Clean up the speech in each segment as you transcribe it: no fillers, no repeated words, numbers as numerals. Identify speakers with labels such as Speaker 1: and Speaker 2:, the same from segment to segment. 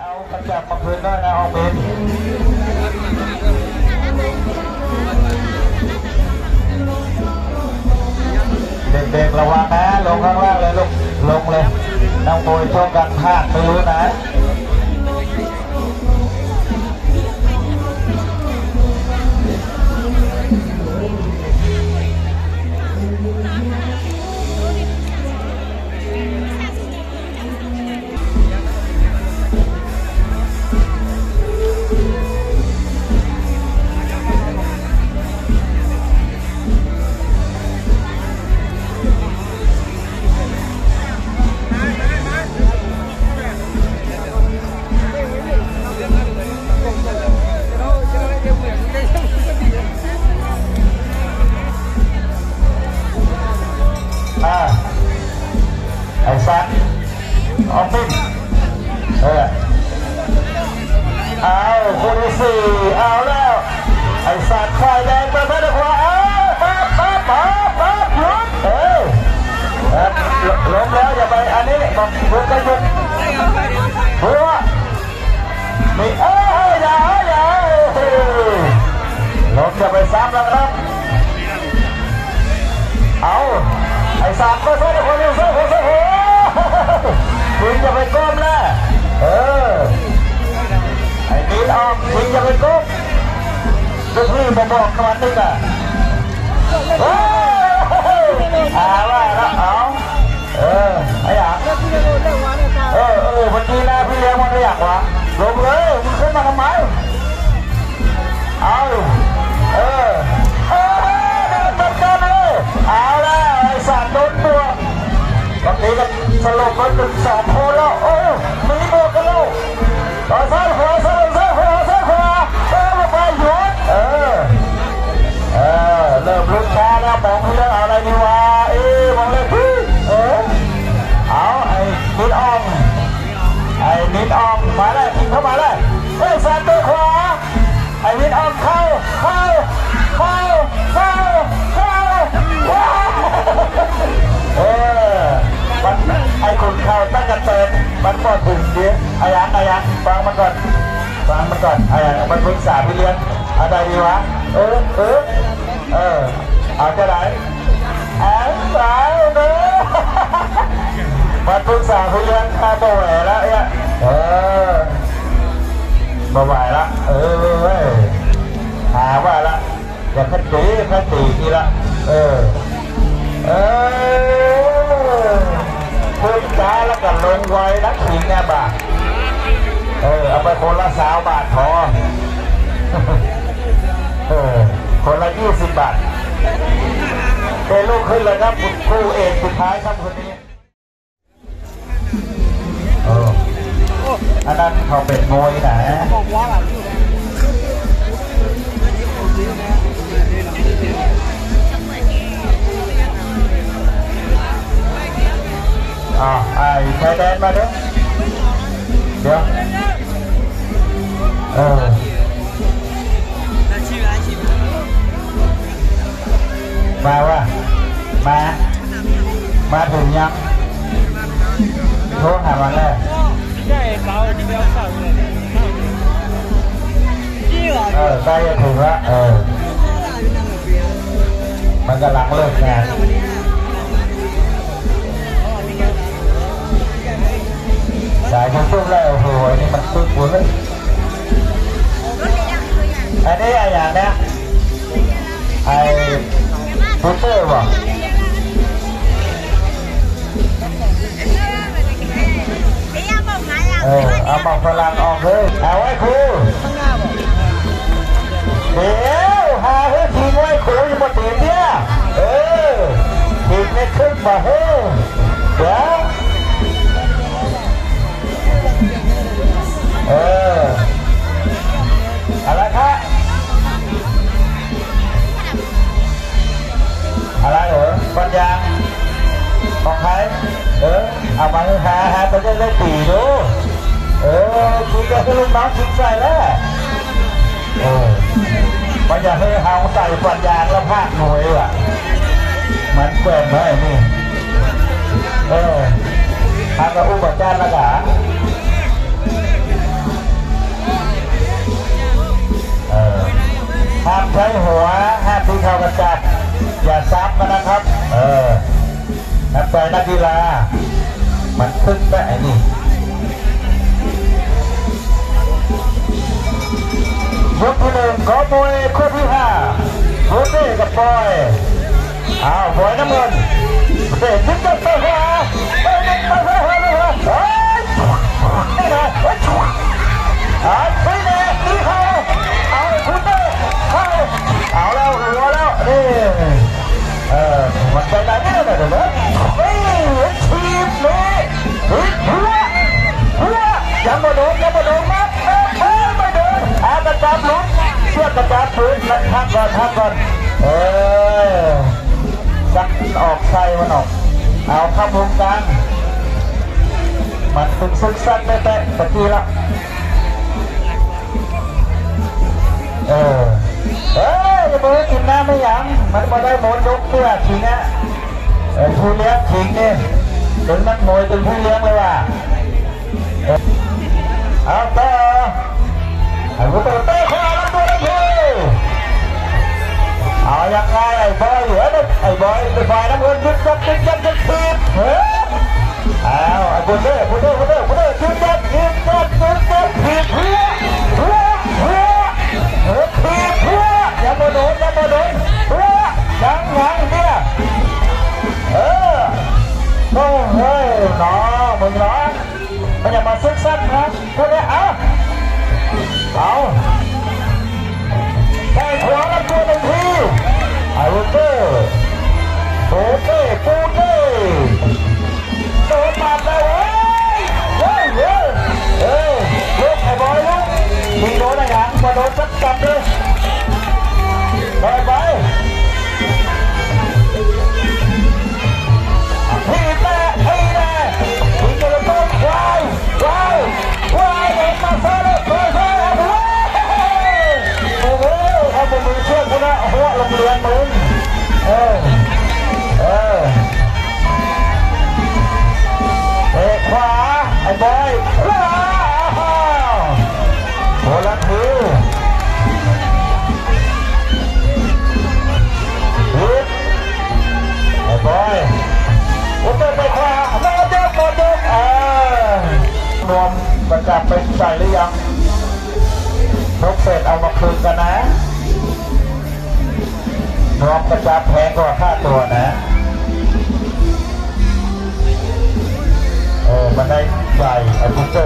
Speaker 1: เอากระจับมาพื้นได้นะเอาเป็นเด็กๆระวังนะลงข้างล่างเลยลูกลงเลยน้องโบยช่องกันพลาดไม่รู้นะไอ้สัตว์ออกปิ้งเอาคนที่สี่เอาแล้วไอ้สัตว์ไฟแดงมาเพื่อนขวาปั๊บหยุดล้มแล้วอย่าไปอันนี้บอกหยุดก็หยุดหัวนี่อย่าล้มจะไปซ้ำแล้วครับเอาไอ้สัตว์มาเพื่อนคนที่สี่คุณจะไปก้มนะไอ้นี่ออกคุณจะไปก้มลูกพี่มาบอกกันนึงอ่ะว่าแล้วเอาไอ้อยากวันนี้นะพี่เลี้ยงมันไม่อยากวะลงเลยมึงขึ้นมาทำไมเอาเดินเหมือนกันเลยเอาแล้วไอ้สัตว์โดนตัวบางทีก็สลบมันเป็นสองคนแล้วมีโบกันแล้วซ้ายขวาซ้ายขวาไปหยุดเริ่มลุกช้าแล้วบอกเรื่องอะไรดีวะบอกเลยเอาไอ้นิดอ่องมาเลยทิ้งเข้ามาเลยซ้ายตัวขวาไอ้นิดอ่องเข้าไอ้คนเข้าตั้งกันเติมมันก็ถึงดีไอ้ยังฟังมันก่อนไอ้ยังมันพึ่งสาพี่เลี้ยงอะไรดีวะเอาจะไหนสายเนื้อมันพึ่งสาพี่เลี้ยงข้าบ่ไหวแล้วบ่ไหวละหาว่าละอย่าคัดตีทีละพึ่งจ้าแล้วก็ลงไว้นักขิงเนี่ยบ่าเอาไปคนละ20 บาทพอคนละ20 บาทเป็นลูกขึ้นเลยครับคู่เอกสุดท้ายครับคนนี้อันนั้นเขาเป็นมวยนะไอ้ชายแดนมาเดี๋ยวมาถึงยังโทรหาวันแรกใช่เปล่าที่เดียวเข้าเลยใกล้จะถึงละมันกำลังเลิกงานสายชุ่มๆแล้วโอ้โหนี่มันตุ้มๆเลยอันนี้อะไรอย่างเนี้ยไอ้พุตเตอร์ว่ะเอาหมอกพลังออกเลยเอาไว้ครูเดี๋ยวหาให้ทีมไว้ครูอยู่บนเตียงเนี่ยทีมไม่ขึ้นมาเฮ้ยเดี๋ยวอะไรครับอะไรเหรอปัญญาของใครเอามาหาไปได้ตีดูคุณจะให้ลูกน้องทิ้งใส่แล้วมันจะให้เอาใส่ปัญญาแล้วพากหน่วยว่ะมันแกว่งเลยนี่ทางกระอุ้มบัจจานละกะกีฬามันขึ้นแต่นี่ยกที่หนึ่งขอมวยคู่ที่ห้าโบเต้กับบอยบอยน้ำเงินเด็กทิ้งตัวขวานี่นะไปเลยนี่เขาคุณเต้เข้าแล้วหัวแล้วนี่มันไปไหนเนี่ยเดี๋ยวนะทีมนี้หัวยังมาโดนมาไม่โดนกระจับลุ้นเชือกกระจับพื้นแล้วทักก่อนสักออกไส้มันออกเอาเข้าวงกลางมันเป็นซึกซัดแตะตะกี้ละอย่าไปกินน้ำไม่ยั้งมันมาได้หมดยกเพื่อทิ้งอ่ะผู้เลี้ยงทิ้งเนี่ยถึงนักมวยถึงผู้เลี้ยงเลยว่ะเอาต่อไอ้ผู้เตะขวาแล้วตัวนั้นเลยเอายังไงไอ้บอยเหลือไอ้บอยเป็นฝ่ายน้ำเงินยึดจับทีบเอาไอ้ผู้เตะยึดจับทีบทีบยังมาโดนยังเนี่ยโอ้เฮ้ยน้องมึงน้องมันอย่ามาซึกซัดนะพวกนี้เอาแข้งขวาแล้วตัวหนึ่งทีไอ้ลูกเต้ปูเต้โดนมาเลยเฮ้ยลูกไอ้บอยลูกมีโดนอะไรอย่างมาโดนสักจับเลยไปพี่แม่ไอ้แม่พี่จะต้องวายเอ็งมาซะเลยเอามือเชื่อมกูนะหัวลงเรือนมึงเตะขวาไอ้บอยโหละทีไอ้บอยผมเดินไปขวาโดนรวมประจับเป็นใส่หรือยังนกเสร็จเอามาคืนกันนะรวมประจับแพงกว่าค่าตัวนะมันได้ใหญ่ไอ้พุทเต้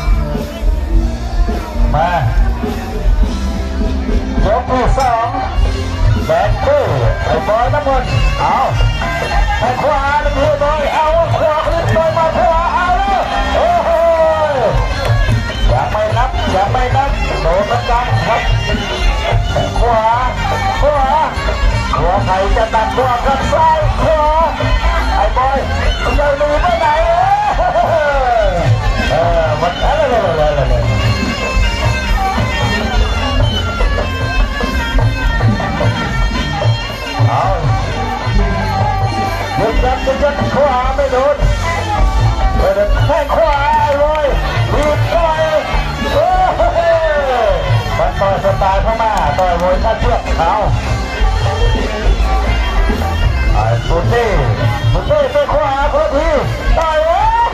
Speaker 1: มายกที่สองแบกคู่ไอ้บอยน้ำมันเอาไอ้ขวาน้ำมือบอยเอาขวาคลิปบอยมาขวาเอาเลยโอ้โหยังไม่นับโดนมันจังครับขวาใครจะตัดขวากับซ้ายขวาไอ้บอยจะหนีไปไหนมันอะไรเอายึดขวาไม่โดนแข้งขวาเลยบีบต่อยมันต่อยสไตล์พม่าต่อยมวยท่าเชือกเอาไอ้ปุเต้ไปขวาพอดีต่อย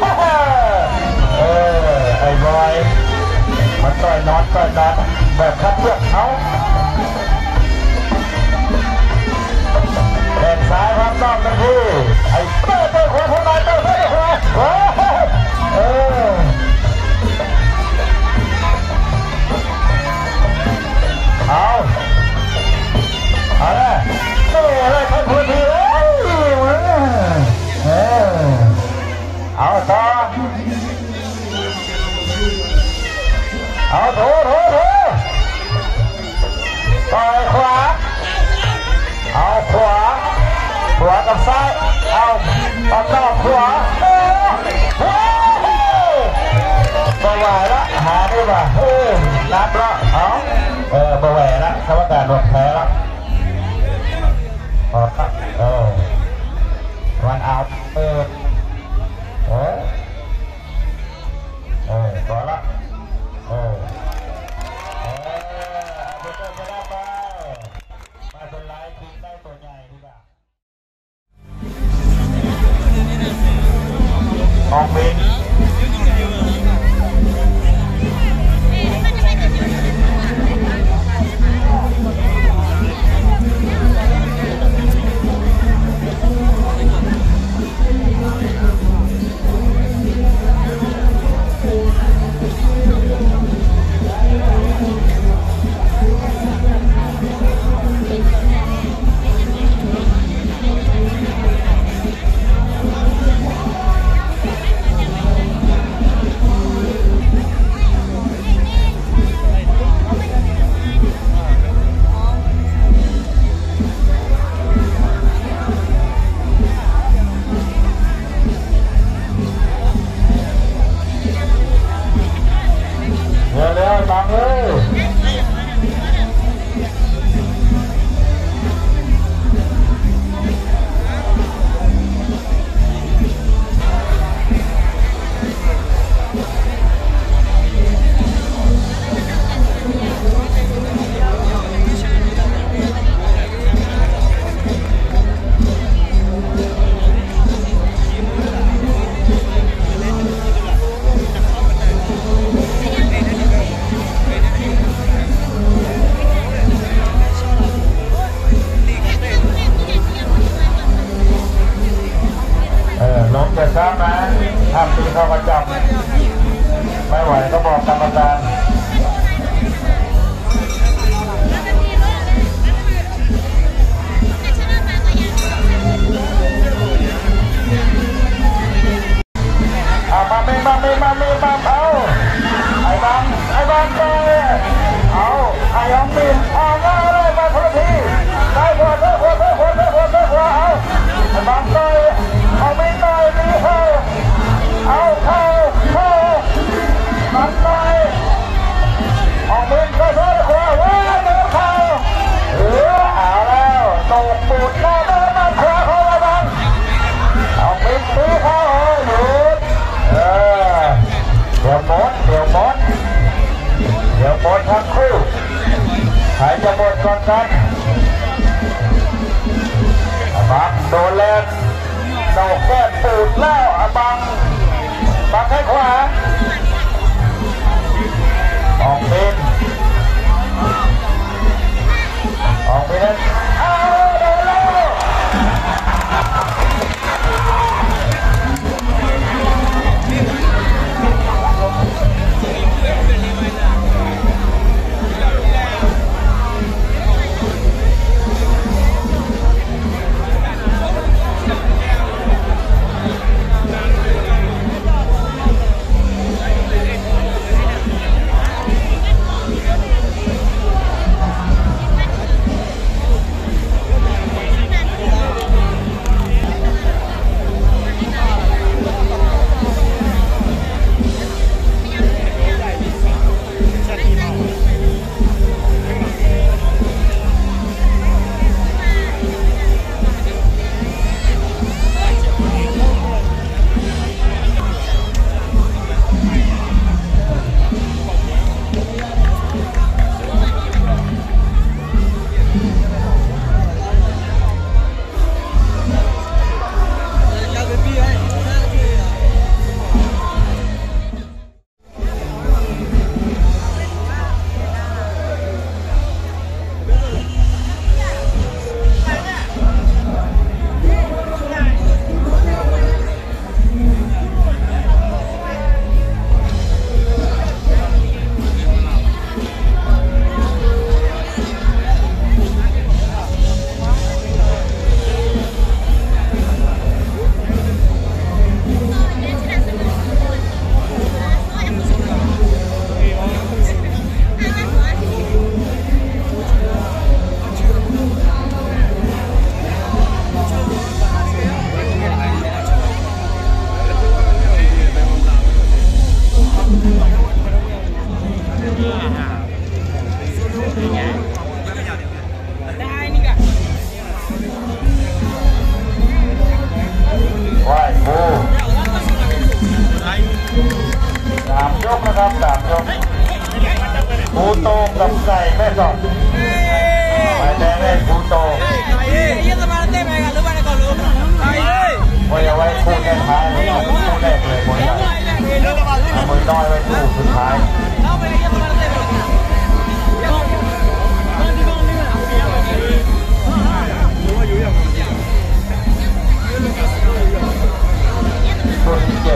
Speaker 1: ไอ้บอยมันต่อยน็อตแบบคัดเชือกเอาแขนซ้ายพับนอกทันทีไอ้เต้ขวาพอดีเต้ขวาเอาละอะไรครับคุณพี่เอาต่อเอาโถต่อยขวาเอาขวากับซ้ายเอานอกขวาบ่ไหวละหาได้ป่ะนับละบ่ไหวละกรรมการลงแพ้ละวันเอาต่อละมาเป็นไลฟ์ทิ้งได้ตัวใหญ่ดีกว่าแล้วบางเลยลงจะซ้ำนะห้ามตีเข้ากระจับไม่ไหวก็บอกกรรมการมาเอาไอ้บางเตยเอาไอ้ยองบินเอาเลยมาทุกทีได้หัวเอาไอ้บางเตยเอาไม่เตยตีเข้าเอาเข้าบางเตยเอาบินก็ซ้ายขวาว้าเดินเข้าเอาแล้วตกปูดหน้าเดินมาขวาเข้าระวังเอาบินตีเข้าหยุดเดี๋ยวหมดทั้งคู่ใครจะหมดก่อนกันบังโดนแรงเดาแก้ปูดแล้วบังให้ขวาออกเป็นเอาโดนแล้วปูโตกับไก่แม่สอดไก่แดงเล่นปูโตไว้คู่แรกท้ายเลยคู่แรกเลยหมดเลยมือน้อยไว้คู่สุดท้ายตัวที่7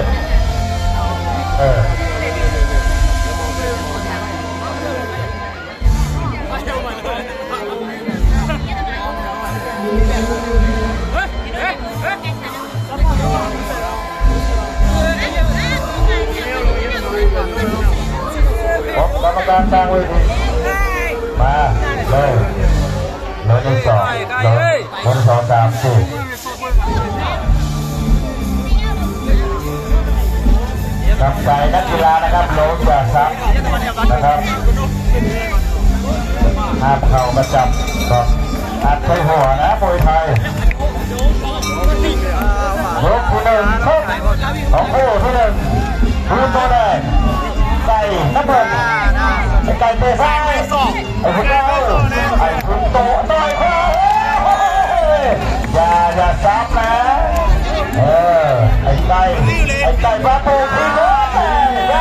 Speaker 1: กรรมการตั้งไว้ดีมาเลย1 2 3 4 นำใจนักกีฬานะครับโลจ่าซับนะครับห้ามเข่าประจับก่อนอัดใส่หัวนะมวยไทยยกที่หนึ่งชกของคู่ที่หนึ่งคู่ตัวแรกไก่น้ำเงินไก่เตะซ้ายไอ้พวกเราไอ้คุณโตต่อยเขาอย่าซับนะไอ้ไก่ปลาโตขึ้นเลยอย่า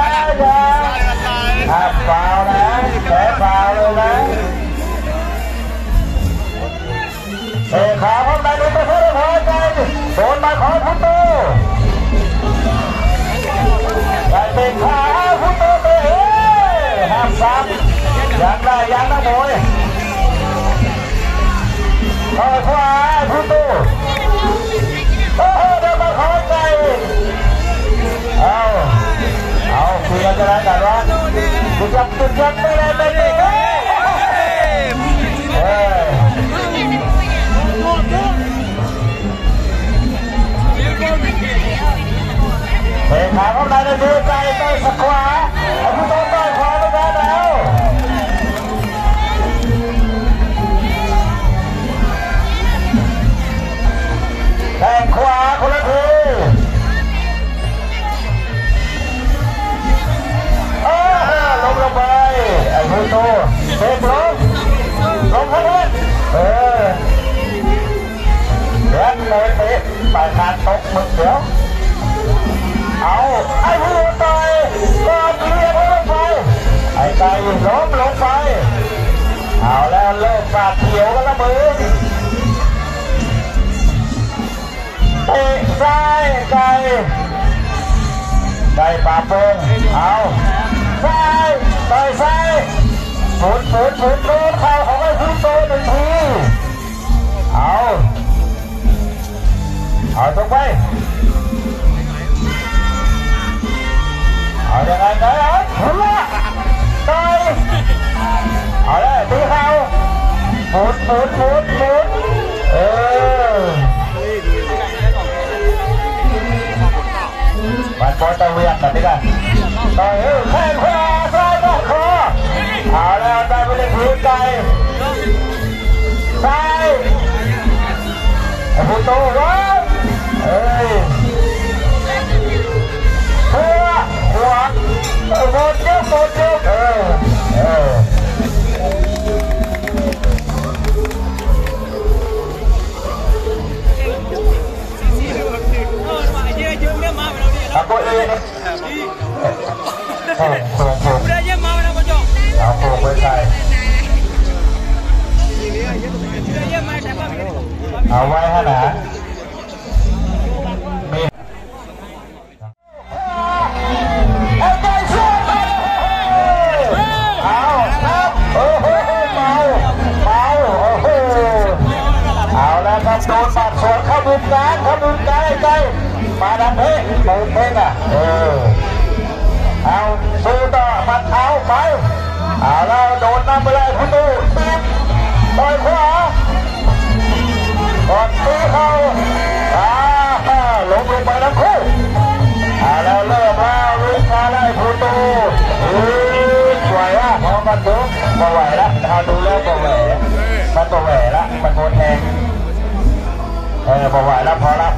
Speaker 1: ห้ามฟาวนะแพ้ฟาวเลยนะเตะขาพร้อมได้ดูไปเพื่อพอใจโดนมาขอพุทโตไก่เตะขาพุทโตเตะห้ามซับยังได้ยังนะโวยขวาพุทโตเดินมาขอใจเอาคุยกันจะได้กันวะจุดยับไม่ได้ไม่ได้เตะขาเข้าในดูใจใต้สควาเอาผู้ต้นต้อยขวาไปแล้วแทงขวาคนละทีลงไปไอ้ผู้โตเตะลงเข้าไปเดี๋ยวเลยเตะปลายคางตกมึงเดี๋ยวเอาไอ้ผู้ต่อยก็เลี้ยงลงไปไอ้ไก่ล้มลงไปเอาแล้วเริ่มปาดเขียวกันละมือเตะซ้ายไก่ปาโป่งเอาซ้ายต่อยซ้ายฝืนโดนเข่าของไอ้ผู้โตหนึ่งทีเอาตรงไปเอาอย่างไรกันหัวต่อยเอาเลยตีเข่าฝืนมันบอลตะเวียนแบบนี้กันต่อยแข้งขวาซ้ายก็คอเอาแล้วได้ไปเลยถือไก่ซ้ายไอ้ผู้โตวะขวาโบดเจ้าเอาโบเองudah aja mau nama jokเอาโบไปใส่เอาไว้ฮะนะมีเอาใจช่วยเอาครับโอ้โหเมาโอ้โหเอาแล้วครับโดนบัดสวนเข้ามุมกลางใจมาดังเพ่งอ่ะเอาสู้ต่อมัดเท้าไปเอาแล้วโดนน้ำไปเลยคุณดูตีต่อยขวาก่อนตีเข่าลงไปทั้งคู่แล้วเริ่มแล้วลุกมาได้คุณดูไหวอ่ะพอมันดูมาไหวละเอาดูแล้วก็ไหวมันตัวไหวละมันโดนแทงพอไหวแล้วพอละ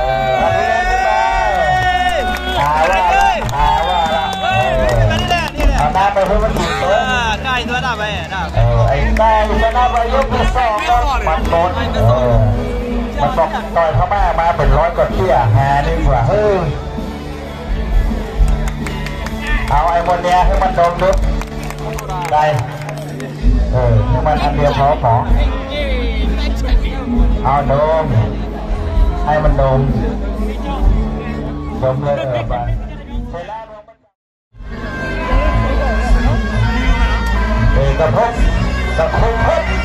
Speaker 1: น้ำไปเพื่อมันติดตัวไก่ตัวหน้าไปไอ้ไก่ตัวหน้าไปยกที่สองมันโดนมันบอกต่อยพม่ามาเป็น100 กว่าเที่ยหาดีกว่าเอาไอ้บนเนี้ยให้มันโดนดึ๊บไก่ให้มันอันเดียวพอเอาโดมให้มันโดมเลยไปกระพบกระคงเพชร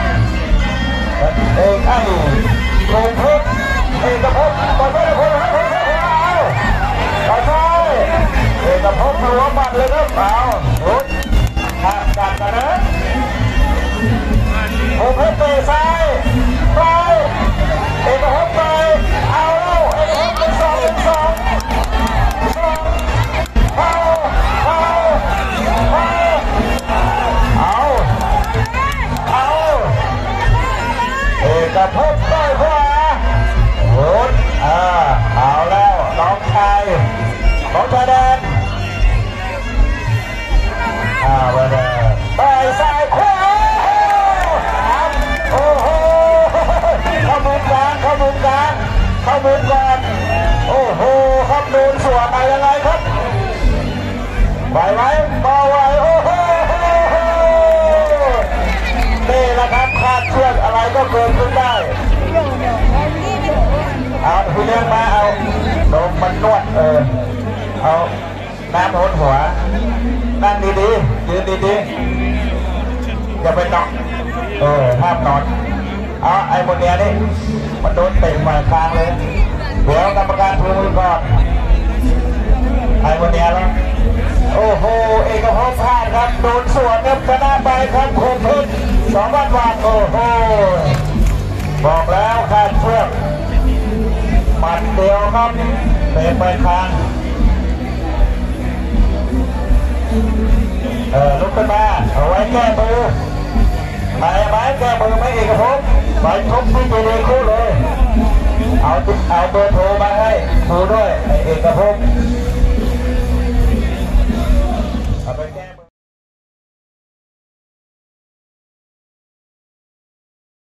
Speaker 1: ไอ้คงเพชรกระพบต่อยไปเลยคนเอาไปกระพบหัวมันเลยครับเอารุดหักกันนะคงเพชรเตะซ้ายไปกระพบไปเอาแล้วกระพบเป็นสองระพบต้อยขวาโหดเอาแล้วน้องชายแดนมาเลยต่อยซ้ายขวาโอ้โหเข้ามุมกลางโอ้โหครับโดนสวนอะไรยังไงครับไหวมาไหวโอ้โหนี่แหละครับคาดเชือกอะไรก็เกิดขึ้นได้เอาคุณเลี้ยงมาเอาลมมันนวดเอาน้ำหดหัวนั่งดีๆยืนดีๆอย่าไปนอนห้ามนอนเอาไอ้บนเนี้ยนี่มันโดนเตะมาคางเลยเดี๋ยวกรรมการพูดก่อนไอ้บนเนี้ยแล้วโอ้โหเอกภพพลาดครับโดนสวนครับชนะไปครับคมพิษ2,000 บาทโอ้โหบอกแล้วคาดเชือกหมัดเดียวครับเตะไปคางลุกขึ้นมาเอาไว้แก้มือไม้แก้มือไม่เอกภพไปชกที่เจดีคู่เลยเอาเบอร์โทรมาให้ครูด้วยเอกภพ